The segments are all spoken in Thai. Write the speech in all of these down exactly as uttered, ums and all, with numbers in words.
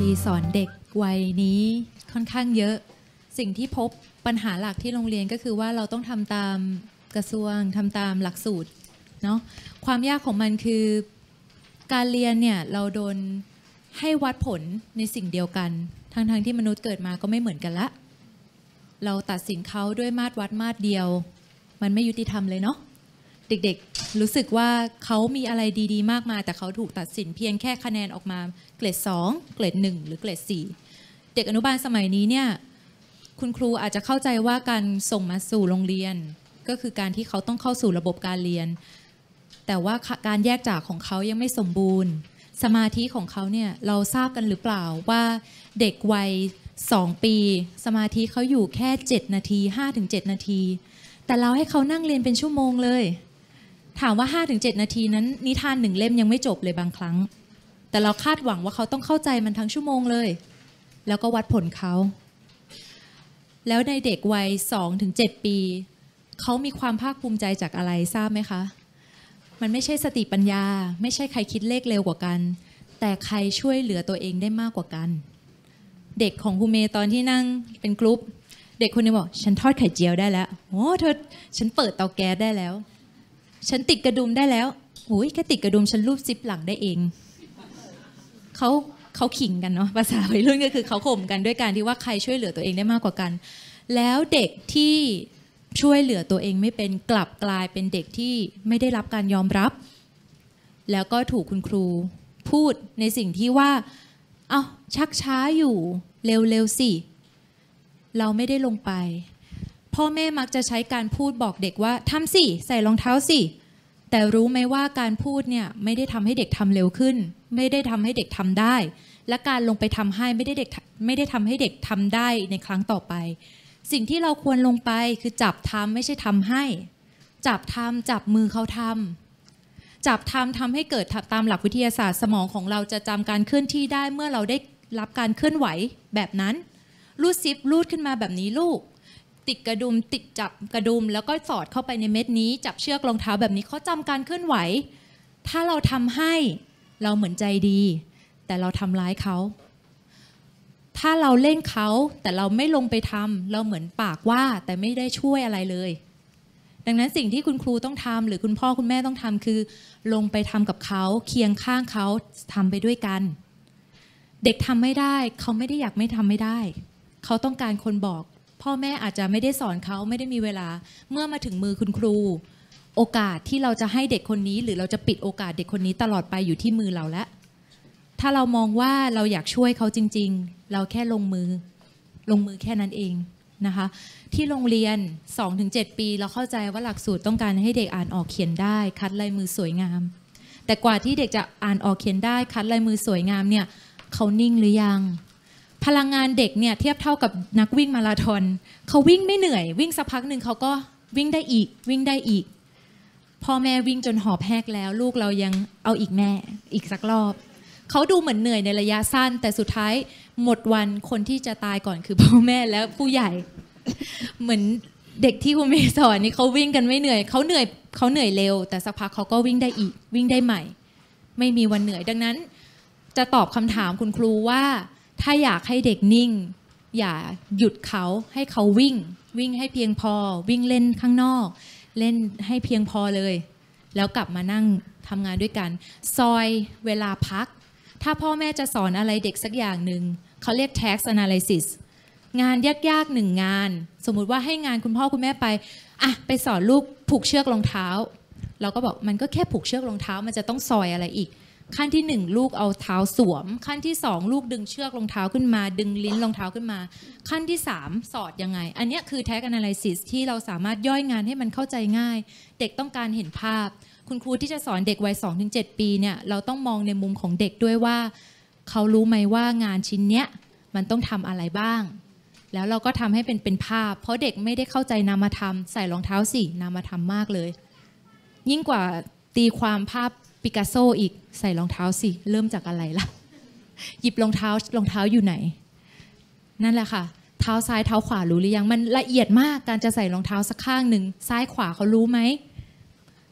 สอนเด็กวัยนี้ค่อนข้างเยอะสิ่งที่พบปัญหาหลักที่โรงเรียนก็คือว่าเราต้องทำตามกระทรวงทำตามหลักสูตรเนาะความยากของมันคือการเรียนเนี่ยเราโดนให้วัดผลในสิ่งเดียวกันทั้งๆที่มนุษย์เกิดมาก็ไม่เหมือนกันละเราตัดสินเขาด้วยมาตรวัดมาตรเดียวมันไม่ยุติธรรมเลยเนาะเด็กๆรู้สึกว่าเขามีอะไรดีๆมากมายแต่เขาถูกตัดสินเพียงแค่คะแนนออกมาเกรดสองเกรดหนึ่งหรือเกรดสี่เด็กอนุบาลสมัยนี้เนี่ยคุณครูอาจจะเข้าใจว่าการส่งมาสู่โรงเรียนก็คือการที่เขาต้องเข้าสู่ระบบการเรียนแต่ว่าการแยกจากของเขายังไม่สมบูรณ์สมาธิของเขาเนี่ยเราทราบกันหรือเปล่าว่าเด็กวัยสองปีสมาธิเขาอยู่แค่เจ็ดนาที ห้าถึงเจ็ด นาทีแต่เราให้เขานั่งเรียนเป็นชั่วโมงเลยถามว่า ห้าถึงเจ็ด นาทีนั้นนิทานหนึ่งเล่มยังไม่จบเลยบางครั้งแต่เราคาดหวังว่าเขาต้องเข้าใจมันทั้งชั่วโมงเลยแล้วก็วัดผลเขาแล้วในเด็กวัย สองถึงเจ็ด ปีเขามีความภาคภูมิใจจากอะไรทราบไหมคะมันไม่ใช่สติปัญญาไม่ใช่ใครคิดเลขเร็วกว่ากันแต่ใครช่วยเหลือตัวเองได้มากกว่ากันเด็กของครูเมย์ตอนที่นั่งเป็นกรุ๊ปเด็กคนนึงบอกฉันทอดไข่เจียวได้แล้วโอ้เธอฉันเปิดเตาแก๊สได้แล้วฉันติดกระดุมได้แล้วโอ้ยแค่ติดกระดุมฉันรูปซิปหลังได้เองเขาเขาขิงกันเนาะภาษาวัยรุ่นก็คือเขาข่มกันด้วยการที่ว่าใครช่วยเหลือตัวเองได้มากกว่ากันแล้วเด็กที่ช่วยเหลือตัวเองไม่เป็นกลับกลายเป็นเด็กที่ไม่ได้รับการยอมรับแล้วก็ถูกคุณครูพูดในสิ่งที่ว่าเอ้าชักช้าอยู่เร็วๆสิเราไม่ได้ลงไปพ่อแม่มักจะใช้การพูดบอกเด็กว่าทำสิใส่รองเท้าสิแต่รู้ไหมว่าการพูดเนี่ยไม่ได้ทำให้เด็กทำเร็วขึ้นไม่ได้ทำให้เด็กทำได้และการลงไปทำให้ไม่ได้เด็กไม่ได้ทำให้เด็กทำได้ในครั้งต่อไปสิ่งที่เราควรลงไปคือจับทำไม่ใช่ทำให้จับทำจับมือเขาทำจับทำทำให้เกิดตามหลักวิทยาศาสตร์สมองของเราจะจำการเคลื่อนที่ได้เมื่อเราได้รับการเคลื่อนไหวแบบนั้นรูดซิปรูดขึ้นมาแบบนี้ลูกติดกระดุมติดจับกระดุมแล้วก็สอดเข้าไปในเม็ดนี้จับเชือกรองเท้าแบบนี้เขาจำการเคลื่อนไหวถ้าเราทำให้เราเหมือนใจดีแต่เราทำร้ายเขาถ้าเราเล่นเขาแต่เราไม่ลงไปทำเราเหมือนปากว่าแต่ไม่ได้ช่วยอะไรเลยดังนั้นสิ่งที่คุณครูต้องทำหรือคุณพ่อคุณแม่ต้องทำคือลงไปทำกับเขาเคียงข้างเขาทำไปด้วยกันเด็กทำไม่ได้เขาไม่ได้อยากไม่ทำไม่ได้เขาต้องการคนบอกพ่อแม่อาจจะไม่ได้สอนเขาไม่ได้มีเวลาเมื่อมาถึงมือคุณครูโอกาสที่เราจะให้เด็กคนนี้หรือเราจะปิดโอกาสเด็กคนนี้ตลอดไปอยู่ที่มือเราแล้วถ้าเรามองว่าเราอยากช่วยเขาจริงๆเราแค่ลงมือลงมือแค่นั้นเองนะคะที่โรงเรียน สองถึงเจ็ด ปีเราเข้าใจว่าหลักสูตรต้องการให้เด็กอ่านออกเขียนได้คัดลายมือสวยงามแต่กว่าที่เด็กจะอ่านออกเขียนได้คัดลายมือสวยงามเนี่ยเขานิ่งหรือยังพลังงานเด็กเนี่ยเทียบเท่ากับนักวิ่งมาราธอนเขาวิ่งไม่เหนื่อยวิ่งสักพักหนึ่งเขาก็วิ่งได้อีกวิ่งได้อีกพ่อแม่วิ่งจนหอบแหกแล้วลูกเรายังเอาอีกแม่อีกสักรอบเขาดูเหมือนเหนื่อยในระยะสั้นแต่สุดท้ายหมดวันคนที่จะตายก่อนคือพ่อแม่และผู้ใหญ่ เหมือนเด็กที่คุณเมย์สอนนี่เขาวิ่งกันไม่เหนื่อยเขาเหนื่อยเขาเหนื่อยเร็วแต่สักพักเขาก็วิ่งได้อีกวิ่งได้ใหม่ไม่มีวันเหนื่อยดังนั้นจะตอบคำถามคุณครูว่าถ้าอยากให้เด็กนิ่งอย่าหยุดเขาให้เขาวิ่งวิ่งให้เพียงพอวิ่งเล่นข้างนอกเล่นให้เพียงพอเลยแล้วกลับมานั่งทำงานด้วยกันซอยเวลาพักถ้าพ่อแม่จะสอนอะไรเด็กสักอย่างหนึ่งเขาเรียก task analysis งานยากๆหนึ่งงานสมมุติว่าให้งานคุณพ่อคุณแม่ไปอ่ะไปสอนลูกผูกเชือกรองเท้าเราก็บอกมันก็แค่ผูกเชือกรองเท้ามันจะต้องซอยอะไรอีกขั้นที่หนึ่งลูกเอาเท้าสวมขั้นที่สองลูกดึงเชือกรองเท้าขึ้นมาดึงลิ้นรองเท้าขึ้นมาขั้นที่สามสอดยังไงอันนี้คือ task analysis ที่เราสามารถย่อยงานให้มันเข้าใจง่ายเด็กต้องการเห็นภาพคุณครูที่จะสอนเด็กวัย สองถึงเจ็ด ปีเนี่ยเราต้องมองในมุมของเด็กด้วยว่าเขารู้ไหมว่างานชิ้นเนี้ยมันต้องทำอะไรบ้างแล้วเราก็ทำให้เป็นเป็นภาพเพราะเด็กไม่ได้เข้าใจนามธรรมใส่รองเท้าสินามธรรมมากเลยยิ่งกว่าตีความภาพปิกัสโซอีกใส่รองเท้าสิเริ่มจากอะไรล่ะหยิบรองเท้ารองเท้าอยู่ไหนนั่นแหละค่ะเท้าซ้ายเท้าขวารู้หรือยังมันละเอียดมากการจะใส่รองเท้าสักข้างหนึ่งซ้ายขวาเขารู้ไหม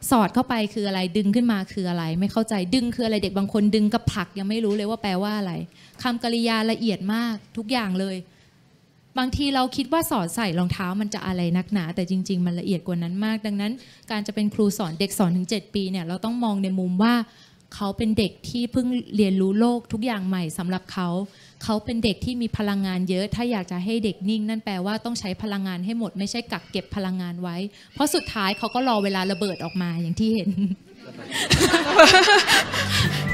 สอดเข้าไปคืออะไรดึงขึ้นมาคืออะไรไม่เข้าใจดึงคืออะไรเด็กบางคนดึงกับผลักยังไม่รู้เลยว่าแปลว่าอะไรคำกริยาละเอียดมากทุกอย่างเลยบางทีเราคิดว่าสอนใส่รองเท้ามันจะอะไรนักหนาแต่จริงๆมันละเอียดกว่านั้นมากดังนั้นการจะเป็นครูสอนเด็กสอนถึงเจ็ดปีเนี่ยเราต้องมองในมุมว่าเขาเป็นเด็กที่เพิ่งเรียนรู้โลกทุกอย่างใหม่สำหรับเขาเขาเป็นเด็กที่มีพลังงานเยอะถ้าอยากจะให้เด็กนิ่งนั่นแปลว่าต้องใช้พลังงานให้หมดไม่ใช่กักเก็บพลังงานไว้เพราะสุดท้ายเขาก็รอเวลาระเบิดออกมาอย่างที่เห็น